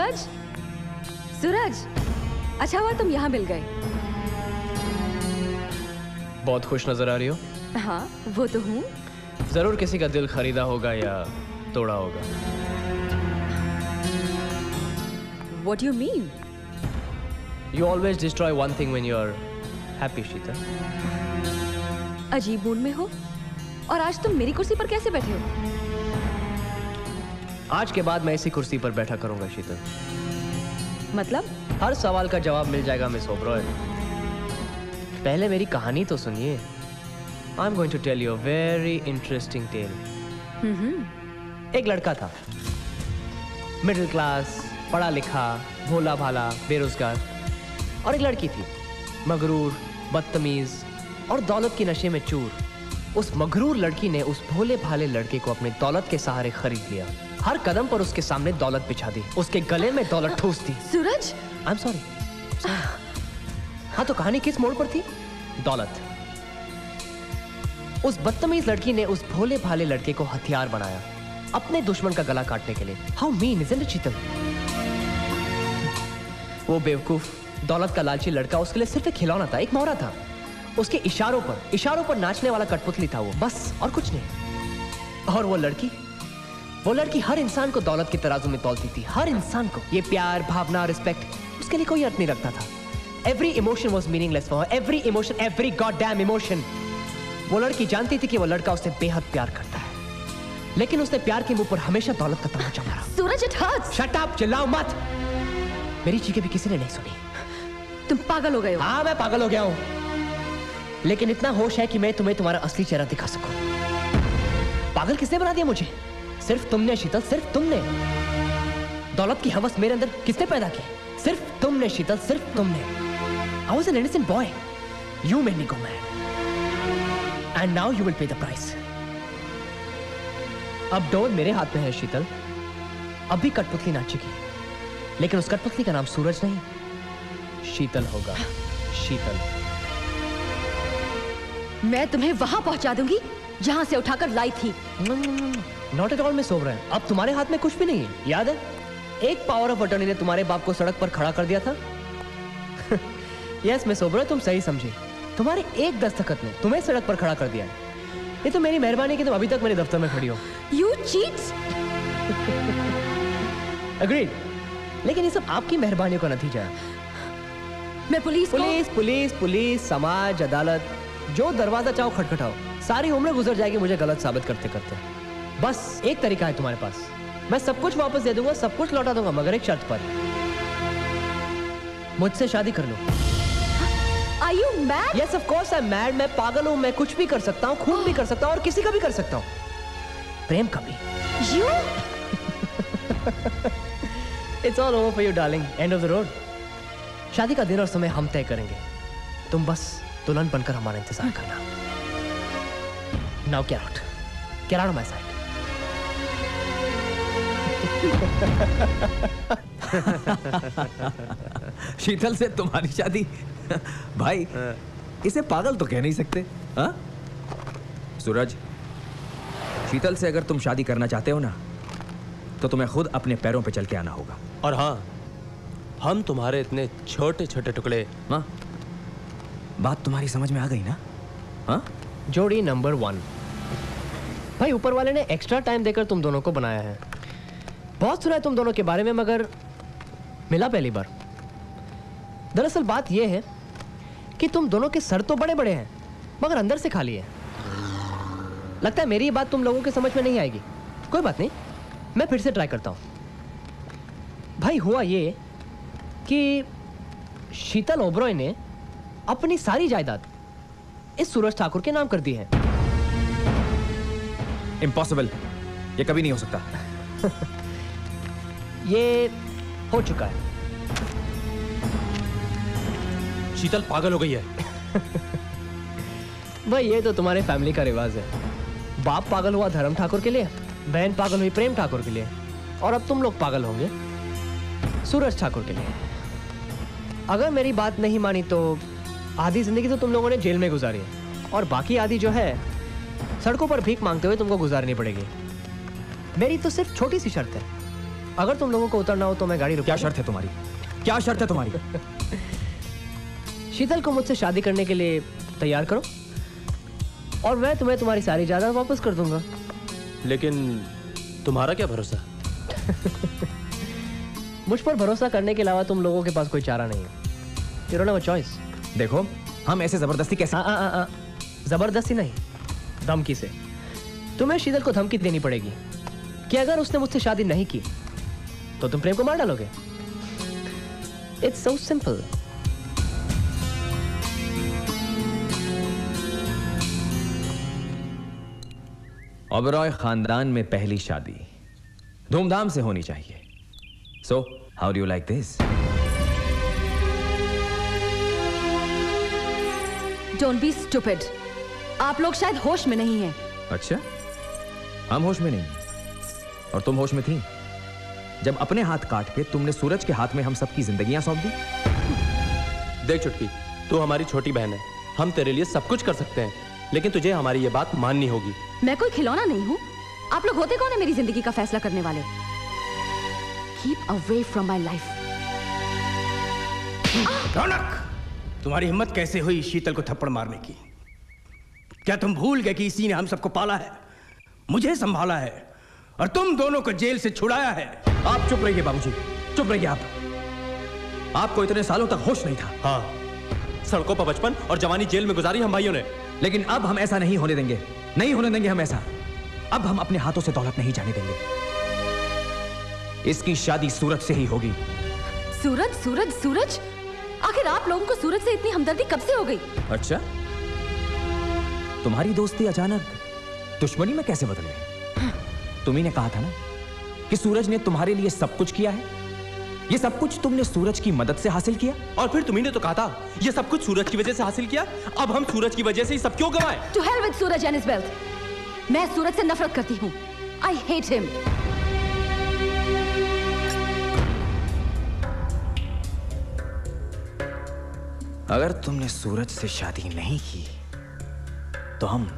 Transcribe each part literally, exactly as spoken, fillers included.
सूरज, सूरज, अच्छा हुआ तुम यहाँ मिल गए। बहुत खुश नजर आ रही हो। हाँ, वो तो हूँ। जरूर किसी का दिल खरीदा होगा या तोड़ा होगा। What do you mean? You always destroy one thing when you are happy, शीतल। अजीब मूड में हो और आज तुम मेरी कुर्सी पर कैसे बैठे हो? आज के बाद मैं इसी कुर्सी पर बैठा करूंगा शीतल। मतलब? हर सवाल का जवाब मिल जाएगा मिस ओबरॉय। पहले मेरी कहानी तो सुनिए। I am going to tell you a very interesting tale. एक लड़का था, मिडिल क्लास, पढ़ा लिखा, भोला भाला, बेरोजगार, और एक लड़की थी, मगरूर, बदतमीज और दौलत के नशे में चूर। उस मगरूर लड़की ने उस भोले भाले लड़के को अपने दौलत के सहारे खरीद लिया। हर कदम पर उसके सामने दौलत बिछा दी, उसके गले में दौलत ठूस दी। सूरज, आई एम सॉरी। हाँ, तो कहानी किस मोड़ पर थी? दौलत। उस बदतमीज लड़की ने उस भोले भाले लड़के को हथियार बनाया अपने दुश्मन का गला काटने के लिए। How mean isn't it Sheetal? वो बेवकूफ दौलत का लालची लड़का उसके लिए सिर्फ एक खिलौना था, एक मोहरा था। उसके इशारों पर इशारों पर नाचने वाला कठपुतली था वो, बस, और कुछ नहीं। और वो लड़की वो लड़की हर इंसान को दौलत की तराजू में तौलती थी, हर इंसान को। ये प्यार, भावना, रिस्पेक्ट उसके लिए कोई अर्थ नहीं रखता था। Every emotion was meaningless for her, every emotion, every goddamn emotion. वो लड़की जानती थी कि वो लड़का उसे बेहद प्यार करता है, लेकिन उसने प्यार के मुंह पर हमेशा दौलत का तमाचा मारा। Suraj, it hurts. Shut up, चिल्लाओ मत। मेरी चीखें भी किसी ने नहीं सुनी। तुम पागल हो गए हो। हाँ, मैं पागल हो गया हूँ, लेकिन इतना होश है कि मैं तुम्हें तुम्हारा असली चेहरा दिखा सकूं। पागल किसने बना दिया मुझे? सिर्फ तुमने शीतल, सिर्फ तुमने। दौलत की हवस मेरे अंदर किसने पैदा की? सिर्फ तुमने शीतल, सिर्फ तुमने। I was an innocent boy. You made me go mad. And now you will pay the price. अब डोर मेरे हाथ में है शीतल। अब भी कठपुतली नाचेगी, लेकिन उस कठपुतली का नाम सूरज नहीं, शीतल होगा। शीतल। मैं तुम्हें वहां पहुंचा दूंगी जहां से उठाकर लाई थी। नॉट एट ऑल में सो रहा है। अब तुम्हारे हाथ में कुछ भी नहीं है, याद है? एक पावर ऑफ अटर्नी ने तुम्हारे बाप को सड़क पर खड़ा कर दिया था। यस, मैं सोबर, तुम सही समझी। तुम्हारे एक दस्तखत ने तुम्हें सड़क पर खड़ा कर दिया। ये तो मेरी मेहरबानी कि तुम अभी तक मेरे दफ्तर में खड़ी हो। You cheats! Agreed. लेकिन ये सब आपकी मेहरबानियों का नतीजा है। मैं पुलिस पुलिस पुलिस पुलिस समाज, अदालत, जो दरवाजा चाहो खटखटाओ, सारी उम्र गुजर जाएगी मुझे गलत साबित करते करते। बस एक तरीका है तुम्हारे पास, मैं सब कुछ वापस दे दूंगा, सब कुछ लौटा दूंगा, मगर एक शर्त पर। मुझसे शादी कर लो। Are you mad? Yes, of course I'm mad. मैं पागल हूँ, मैं कुछ भी कर सकता हूँ, खून भी कर सकता हूँ और किसी का भी कर सकता हूँ, प्रेम का भी। You? It's all over for you, darling. End of the road. शादी का दिन और समय हम तय करेंगे, तुम बस दुल्हन बनकर हमारा इंतजार करना। Now get out. Get out of my sight. शीतल से तुम्हारी शादी? भाई, इसे पागल तो कह नहीं सकते। हाँ? सूरज, शीतल से अगर तुम शादी करना चाहते हो ना, तो तुम्हें खुद अपने पैरों पे चल के आना होगा। और हाँ, हम तुम्हारे इतने छोटे छोटे टुकड़े। हाँ, बात तुम्हारी समझ में आ गई ना? हाँ? जोड़ी नंबर वन। भाई, ऊपर वाले ने एक्स्ट्रा टाइम देकर तुम दोनों को बनाया है। बहुत सुना है तुम दोनों के बारे में, मगर मिला पहली बार। दरअसल बात यह है कि तुम दोनों के सर तो बड़े बड़े हैं, मगर अंदर से खाली है। लगता है मेरी ये बात तुम लोगों के समझ में नहीं आएगी। कोई बात नहीं, मैं फिर से ट्राई करता हूं। भाई, हुआ ये कि शीतल ओबरॉय ने अपनी सारी जायदाद इस सूरज ठाकुर के नाम कर दी है। इम्पॉसिबल, ये कभी नहीं हो सकता। ये हो चुका है। शीतल पागल हो गई है। भाई, ये तो तुम्हारे फैमिली का रिवाज है। बाप पागल हुआ धर्म ठाकुर के लिए, बहन पागल हुई प्रेम ठाकुर के लिए, और अब तुम लोग पागल होंगे सूरज ठाकुर के लिए। अगर मेरी बात नहीं मानी तो आधी जिंदगी तो तुम लोगों ने जेल में गुजारी है, और बाकी आधी जो है सड़कों पर भीख मांगते हुए तुमको गुजारनी पड़ेगी। मेरी तो सिर्फ छोटी सी शर्त है अगर तुम लोगों को उतरना हो तो मैं गाड़ी रुक। क्या शर्त है तुम्हारी? क्या शर्त है तुम्हारी? शीतल को मुझसे शादी करने के लिए तैयार करो और मैं तुम्हें तुम्हारी सारी जायदाद वापस कर दूंगा। लेकिन तुम्हारा क्या भरोसा? मुझ पर भरोसा करने के अलावा तुम लोगों के पास कोई चारा नहीं है। You don't have a choice। देखो, हम ऐसे जबरदस्ती कैसे? आ, आ, आ, आ, जबरदस्ती नहीं, धमकी से। तुम्हें शीतल को धमकी देनी पड़ेगी कि अगर उसने मुझसे शादी नहीं की तो तुम प्रेम को मार डालोगे। It's so simple. ओबरॉय खानदान में पहली शादी धूमधाम से होनी चाहिए। So how do you like this? Don't be stupid. आप लोग शायद होश में नहीं हैं। अच्छा, हम होश में नहीं और तुम होश में थी जब अपने हाथ काट के तुमने सूरज के हाथ में हम सबकी जिंदगियां सौंप दी। देख चुटकी, तू हमारी छोटी बहन है, हम तेरे लिए सब कुछ कर सकते हैं, लेकिन तुझे हमारी ये बात माननी होगी। मैं कोई खिलौना नहीं हूँ। आप लोग होते कौन है मेरी जिंदगी का फैसला करने वाले? Keep away from my life. Raunak, तुम्हारी हिम्मत कैसे हुई शीतल को थप्पड़ मारने की? क्या तुम भूल गए कि इसी ने हम सबको पाला है, मुझे संभाला है और तुम दोनों को जेल से छुड़ाया है? आप चुप रहिए बाबूजी, चुप रहिए आप। आपको इतने सालों तक होश नहीं था। हाँ, सड़कों पर बचपन और जवानी जेल में गुजारी हम भाइयों ने, लेकिन अब हम ऐसा नहीं होने देंगे, नहीं होने देंगे हम ऐसा। अब हम अपने हाथों से दौलत नहीं जाने देंगे। इसकी शादी सूरज से ही होगी। सूरज सूरज सूरज? आखिर आप लोगों को सूरज से इतनी हमदर्दी कब से हो गई? अच्छा, तुम्हारी दोस्ती अचानक दुश्मनी में कैसे बदल गई? तुम्ही ने कहा था ना कि सूरज ने तुम्हारे लिए सब कुछ किया है। ये सब कुछ तुमने सूरज की मदद से हासिल किया। और फिर तुम्ही ने तो कहा था ये सब कुछ सूरज की वजह से हासिल किया। अब हम सूरज की वजह से ही सब क्यों गवाए? To hell with Suraj and his wealth। मैं सूरज से नफरत करती हूँ। I hate him। अगर तुमने सूरज से शादी नहीं की तो हम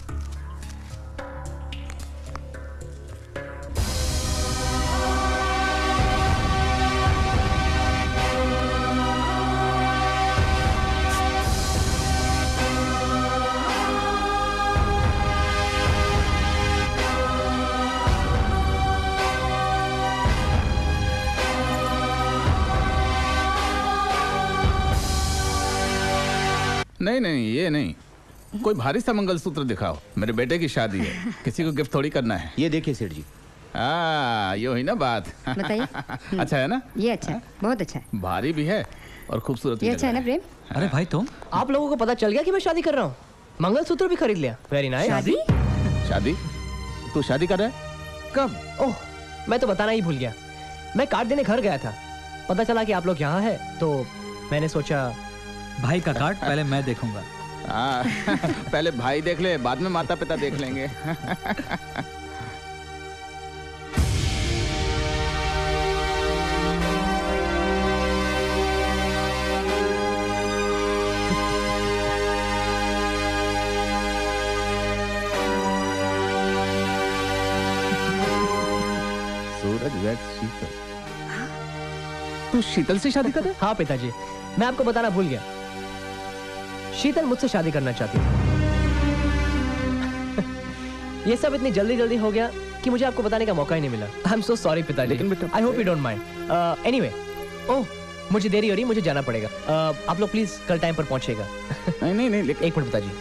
नहीं नहीं ये नहीं, कोई भारी सा मंगलसूत्र दिखाओ। मेरे बेटे की शादी है, किसी को गिफ्ट थोड़ी करना है। ये देखिए सेठ जी। हाँ, ये हुई ना बात। बताइए। अच्छा है ना? ये अच्छा है, बहुत अच्छा है। भारी भी है और खूबसूरत। ये अच्छा है ना प्रेम? अरे भाई तुम, आप लोगों को पता चल गया कि मैं शादी कर रहा हूँ। मंगलसूत्र भी खरीद लिया। Very nice. शादी? शादी? तू शादी कर रहा है? कब? ओह, मैं तो बताना ही भूल गया। मैं कार्ड देने घर गया था, पता चला कि आप लोग यहाँ है, तो मैंने सोचा भाई का कार्ड पहले मैं देखूंगा। हाँ, पहले भाई देख ले, बाद में माता पिता देख लेंगे। सूरज वैक्स शीतल। तू शीतल से शादी कर रहा है? हाँ पिताजी, मैं आपको बताना भूल गया। शीतल मुझसे शादी करना चाहती थी। ये सब इतनी जल्दी जल्दी हो गया कि मुझे आपको बताने का मौका ही नहीं मिला। आई एम सो सॉरी पिताजी। लेकिन बेटा, I hope you don't mind. Anyway, oh मुझे देरी हो रही, मुझे जाना पड़ेगा। uh, आप लोग प्लीज कल टाइम पर पहुंचेगा। नहीं नहीं नहीं, लेकिन एक मिनट पिताजी।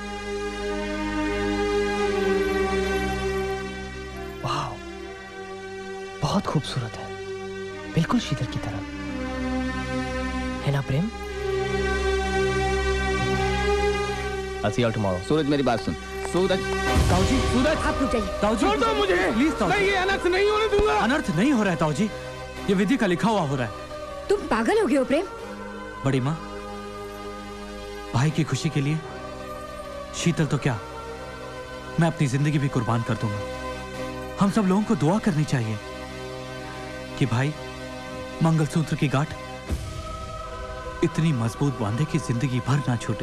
वाह, बहुत खूबसूरत है, बिल्कुल शीतल की तरह, है ना प्रेम? I'll see you all tomorrow. सूरज मेरी बात सुन। सूरज, ताऊजी, सूरज, आप रुक जाइए। ताऊजी, छोड़ दो मुझे। प्लीज ताऊजी। मैं ये अनर्थ नहीं होने दूंगा। अनर्थ नहीं हो रहा है ताऊजी, ये विधि का लिखा हुआ हो रहा है। तुम पागल हो गए हो प्रेम? बड़ी माँ, भाई की खुशी के लिए शीतल तो क्या, मैं अपनी जिंदगी भी कुर्बान कर दूंगा। हम सब लोगों को दुआ करनी चाहिए कि भाई मंगलसूत्र की गांठ इतनी मजबूत बांधे कि जिंदगी भर ना छूटे।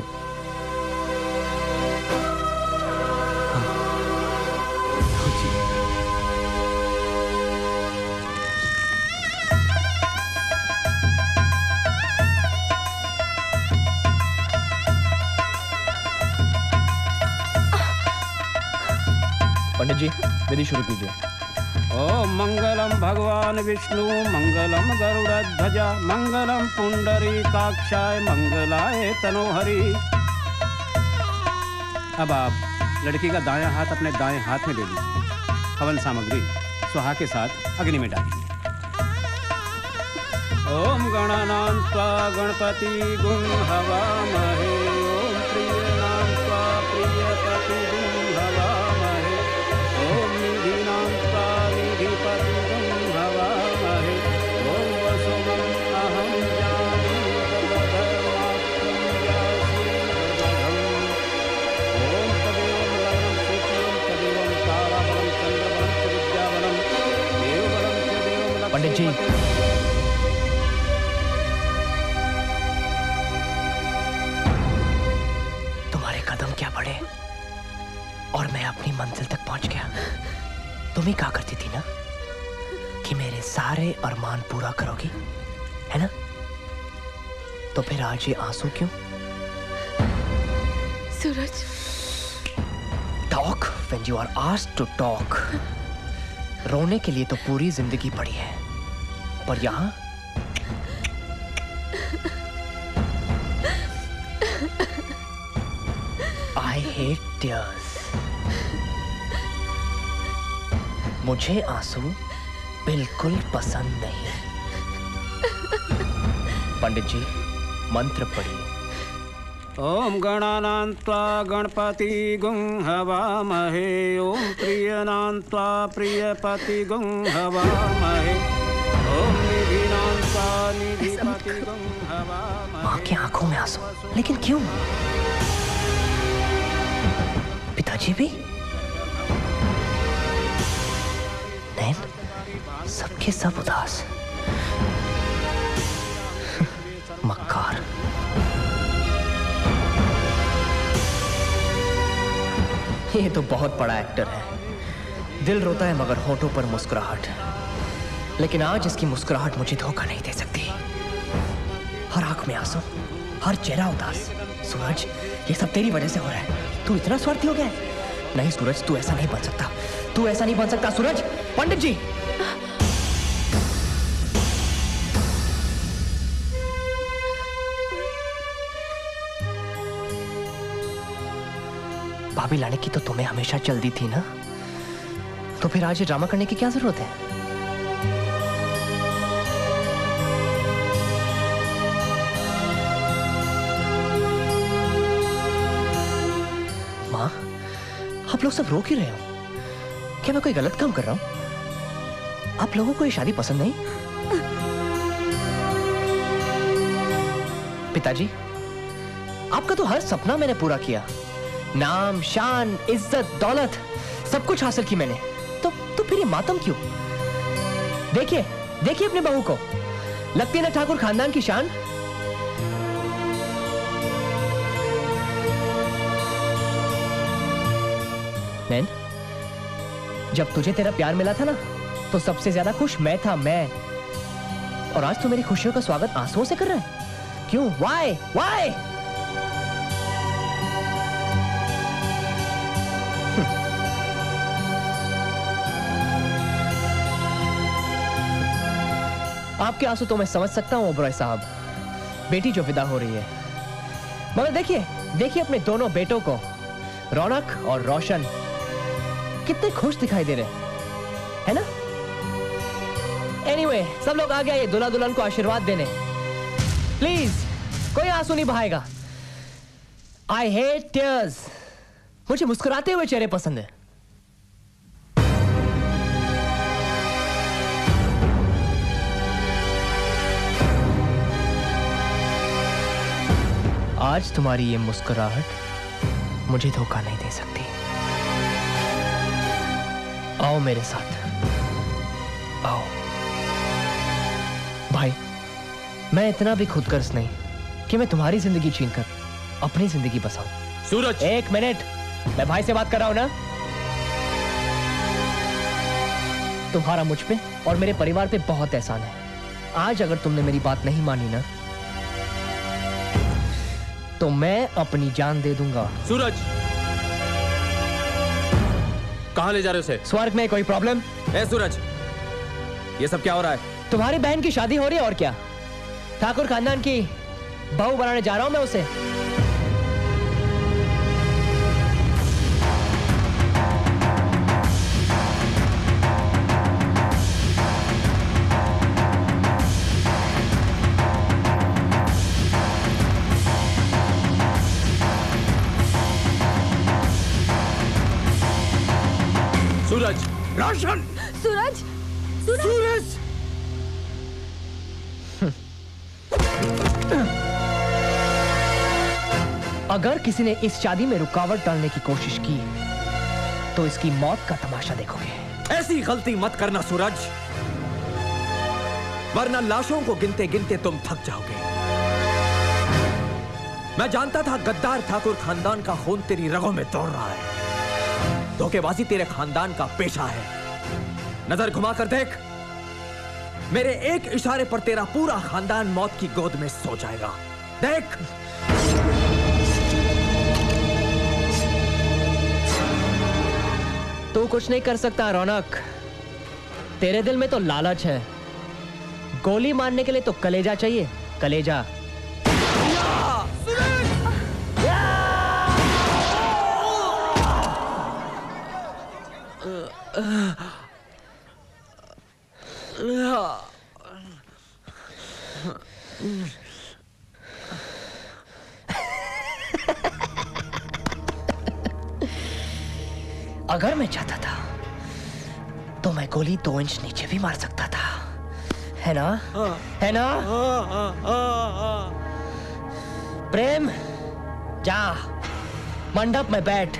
पंडित जी विधि शुरू कीजिए। ओम मंगलम भगवान विष्णु मंगलम गरुड़ध्वजा मंगलम पुंडरीकाक्षाय मंगलाय तनोहरि। अब आप लड़की का दायां हाथ अपने दाएं हाथ में ले लीजिए। हवन सामग्री स्वाहा के साथ अग्नि में डालिए। ओम गणानां त्वा गणपति गुं हवामहे। ओम प्रियनां त्वा प्रियपति गुं हवामहे। ओम निधिनां त्वा निधिपति गुं हवामहे। ओम वसुमं अहं जामि सर्वधर्मात्रं व्यासि सर्वधर्मं। ओम तदेव लग्नं सूक्ष्मं तदेव ताराबलं चंद्रबलं च विद्याबलं देवबलं च देवबलं। पंडित जी कदम क्या बढ़े और मैं अपनी मंजिल तक पहुंच गया। तुम ही कहा करती थी ना कि मेरे सारे अरमान पूरा करोगी, है ना? तो फिर आज ये आंसू क्यों? Suraj, talk when you are asked to talk. रोने के लिए तो पूरी जिंदगी पड़ी है, पर यहां I hate tears. मुझे आंसू बिल्कुल पसंद नहीं। पंडित जी मंत्र पढ़िए। ओम गणानां त्वा गणपति गुं हवामहे। ओम प्रियनां त्वा प्रियपति गुं हवामहे। ओम निधिनां त्वा निधिपति गुं हवामहे। माँ की आंखों में आंसू, लेकिन क्यों? पिताजी भी? नैन सबके सब उदास। मक्कार। ये तो बहुत बड़ा एक्टर है। दिल रोता है मगर होठों पर मुस्कुराहट। लेकिन आज इसकी मुस्कुराहट मुझे धोखा नहीं दे सकती। हर आंख में आंसू, हर चेहरा उदास। सूरज, ये सब तेरी वजह से हो रहा है। तू इतना स्वार्थी हो गया है? नहीं सूरज, तू ऐसा नहीं बन सकता। तू ऐसा नहीं बन सकता सूरज। पंडित जी, भाभी लाने की तो तुम्हें हमेशा जल्दी थी ना, तो फिर आज ये ड्रामा करने की क्या जरूरत है? माँ, आप लोग सब रो क्यों रहे हो? क्या मैं कोई गलत काम कर रहा हूं? आप लोगों को ये शादी पसंद नहीं? पिताजी, आपका तो हर सपना मैंने पूरा किया। नाम, शान, इज्जत, दौलत सब कुछ हासिल की मैंने। तो तो फिर ये मातम क्यों? देखिए देखिए अपने बहू को, लगती है ना ठाकुर खानदान की शान। नैन, जब तुझे तेरा प्यार मिला था ना, तो सबसे ज्यादा खुश मैं था, मैं। और आज तू मेरी खुशियों का स्वागत आंसुओं से कर रहा है? क्यों? Why? Why? आपके आंसू तो मैं समझ सकता हूं ओबरॉय साहब, बेटी जो विदा हो रही है। मगर देखिए देखिए अपने दोनों बेटों को, रौनक और रोशन, कितने खुश दिखाई दे रहे हैं, है ना? एनीवे, सब लोग आ गए ये दुल्हा दुल्हन को आशीर्वाद देने। प्लीज कोई आंसू नहीं बहाएगा। I hate tears. मुझे मुस्कुराते हुए चेहरे पसंद है। आज तुम्हारी ये मुस्कुराहट मुझे धोखा नहीं दे सकती। आओ मेरे साथ, आओ। भाई, मैं इतना भी खुदगर्ज नहीं कि मैं तुम्हारी जिंदगी छीनकर अपनी जिंदगी बसाऊं। सूरज, एक मिनट, मैं भाई से बात कर रहा हूं ना। तुम्हारा मुझ पे और मेरे परिवार पे बहुत एहसान है। आज अगर तुमने मेरी बात नहीं मानी ना, तो मैं अपनी जान दे दूंगा। सूरज, कहाँ ले जा रहे हो उसे? स्वर्ग में। कोई प्रॉब्लम? ए सूरज, ये सब क्या हो रहा है? तुम्हारी बहन की शादी हो रही है और क्या। ठाकुर खानदान की बहू बनाने जा रहा हूं मैं उसे। सूरज! रोशन! सूरज! सूरज! अगर किसी ने इस शादी में रुकावट डालने की कोशिश की तो इसकी मौत का तमाशा देखोगे। ऐसी गलती मत करना सूरज, वरना लाशों को गिनते गिनते तुम थक जाओगे। मैं जानता था गद्दार ठाकुर खानदान का खून तेरी रगों में दौड़ रहा है। धोखेबाजी तेरे खानदान का पेशा है। नजर घुमा कर देख, मेरे एक इशारे पर तेरा पूरा खानदान मौत की गोद में सो जाएगा। देख। तू कुछ नहीं कर सकता रौनक। तेरे दिल में तो लालच है। गोली मारने के लिए तो कलेजा चाहिए, कलेजा। अगर मैं चाहता था तो मैं गोली दो इंच नीचे भी मार सकता था, है ना? है ना? प्रेम, जा मंडप में बैठ।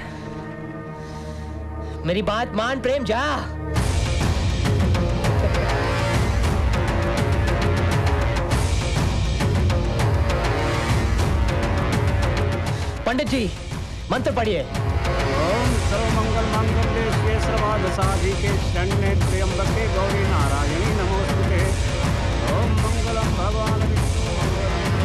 मेरी बात मान प्रेम, जा। पंडित जी मंत्र पढ़िए। ओम सर्वमंगल मांगल्ये शिवे सर्वार्थ साधिके शरण्ये त्र्यंबके गौरी नारायणी नमोस्तुते। ओम मंगलम भगवान विष्णु मंगलम।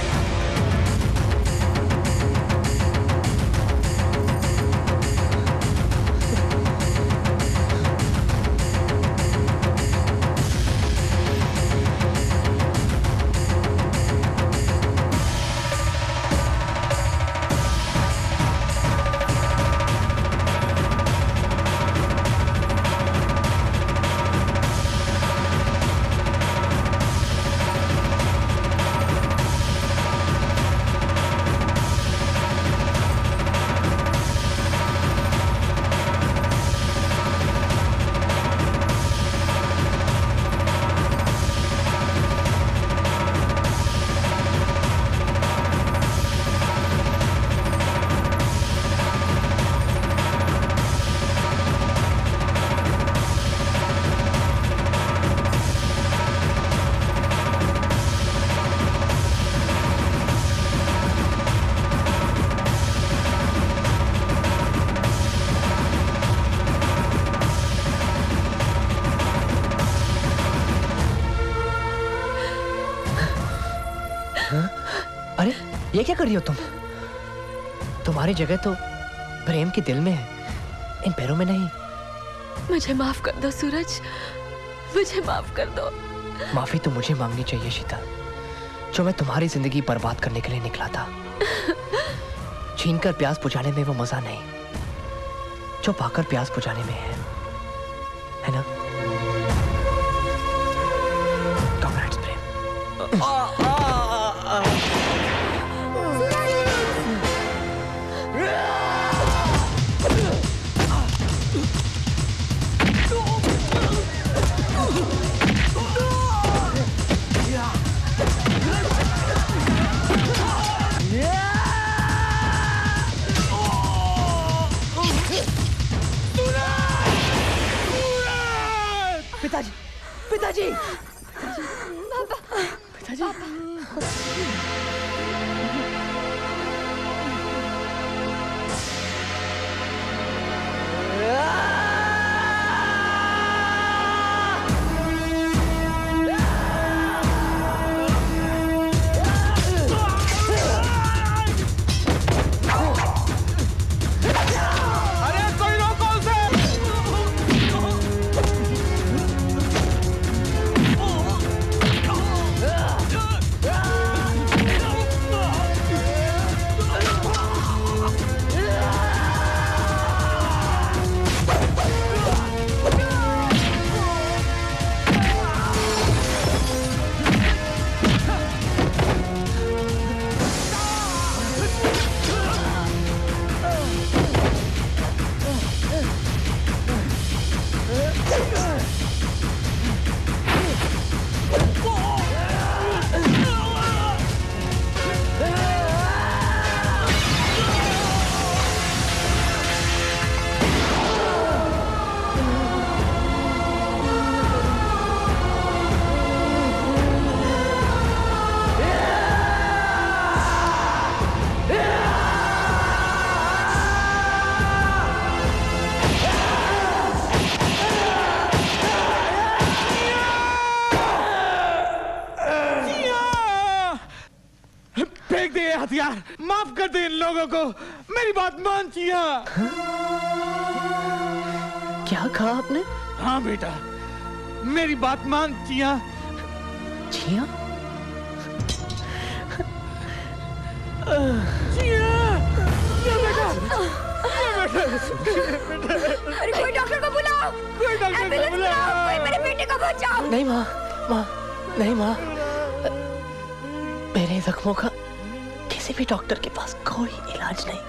ये क्या कर रही हो तुम? तुम्हारी जगह तो प्रेम के दिल में है, इन पैरों में नहीं। मुझे माफ कर दो सूरज, मुझे माफ कर दो। माफी तो मुझे मांगनी चाहिए शीतल, जो मैं तुम्हारी जिंदगी बर्बाद करने के लिए निकला था। छीनकर प्यास बुझाने में वो मजा नहीं जो पाकर प्यास बुझाने में है, है ना? कांग्रेट्स प्रेम। आ, आ, आ, आ। पिताजी, पिताजी, पापा, पिताजी, अरे कोई रोको उसे! बात यार, माफ कर दे इन लोगों को, मेरी बात मान चिया। क्या कहा आपने? हाँ बेटा, मेरी बात मान चिया। चिया? चिया, चिया बेटा, अरे कोई डॉक्टर को बुलाओ, कोई डॉक्टर को बुलाओ, कोई मेरे बेटे को बचाओ। नहीं माँ, माँ, नहीं माँ, मेरे जख्मों का किसी भी डॉक्टर के पास कोई इलाज नहीं।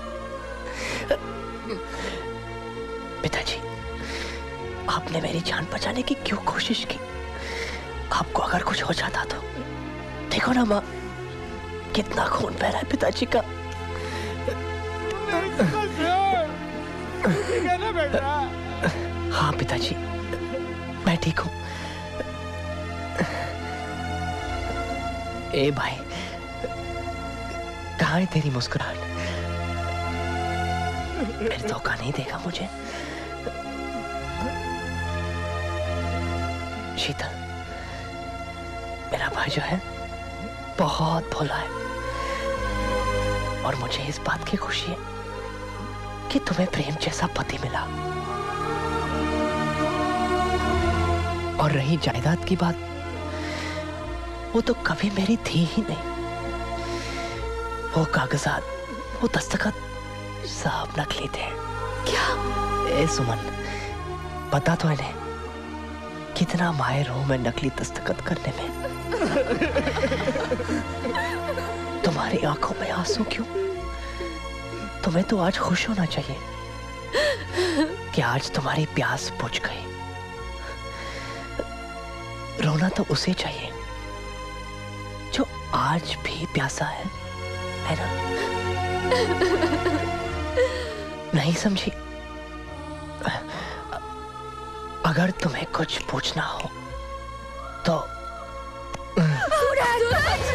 पिताजी, आपने मेरी जान बचाने की क्यों कोशिश की? आपको अगर कुछ हो जाता तो देखो ना माँ, कितना खून बह रहा है पिताजी का। ठीक है ना बेटा? हाँ पिताजी, मैं ठीक हूँ। ए भाई, कहाँ है तेरी मुस्कुराहट? फिर धोखा नहीं देगा मुझे। शीतल, मेरा भाई जो है बहुत भोला है, और मुझे इस बात की खुशी है कि तुम्हें प्रेम जैसा पति मिला। और रही जायदाद की बात, वो तो कभी मेरी थी ही नहीं। वो कागजात, वो दस्तखत सब नकली थे। क्या? ए सुमन, पता तो इन्हें कितना माहिर हूं मैं नकली दस्तखत करने में। तुम्हारी आंखों में आंसू क्यों? तुम्हें तो आज खुश होना चाहिए कि आज तुम्हारी प्यास बुझ गई। रोना तो उसे चाहिए जो आज भी प्यासा है, है ना? नहीं समझी? अगर तुम्हें कुछ पूछना हो तो सूरज!